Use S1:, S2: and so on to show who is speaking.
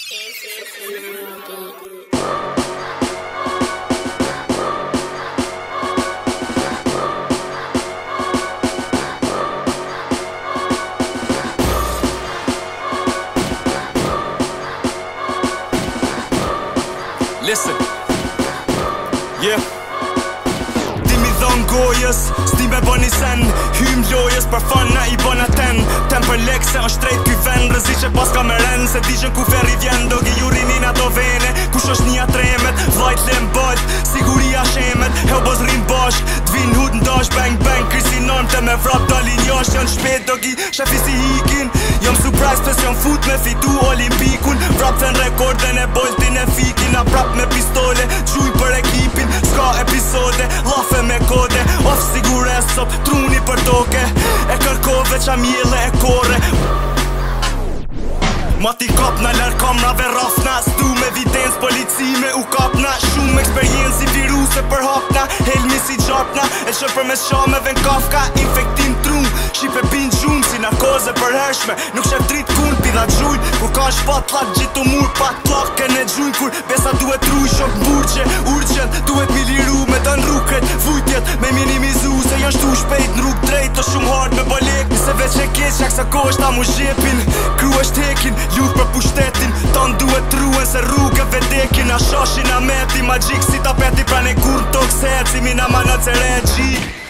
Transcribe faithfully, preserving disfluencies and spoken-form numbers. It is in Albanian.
S1: Listen, yeah. Ti mi dhon gojës, s'ti me bën i sen. Hym lojës për fan na i bën aten. Tem për lek se është drejt ky vend. Rëzi që pas ka me ren, se di që ku ferri vjen. Do gi jurinin ato vene, kush është një atremet. Vajt lem bojt, siguria shemet. Heo boz rim bashk, t'vin hud n'dash. Bang bang, krisi norm te me vrap dalin jash. Jan shpet do gi, shefi si hikin. Jom surprise pes jom fut me fitu olimpikun. Vrap fen rekorden e boltin e fikin. A prap me pistole, quj për ekipin. Ska episode, lafe me kode. Of sigures sop, truni për toke. E kërkove qa mjele e kore. Ma ti kapna lër kamrave rafna. Stu me evidens polici me u kapna. Shumë eksperjensi viruse për hapna. Helmi si gjapna, e që për mes shameve n'kafka. Infektim trun, shipe bin gjum. Si narkoze për hershme, nuk shef drit kun. Pida gjujn, kur ka shpat lak gjithu mur. Pat plak e ne gjujn, kur besa duhet ruj. Shok burqe, urqen, duhet mi liru. Me të nrukret, vujtjet, me minimizu. Se janë shtu shpejt n'rrug drejt. O shumë hard me bolek. Se veç e keq, jak sa ko është ta mu zhepin. Kru është hekin, luth për pushtetin. Ton duhet truen se rrugë vedekin. A shashin a meti, magjik si tapeti. Pra ne kur t'ok se heci, mina ma në të regji.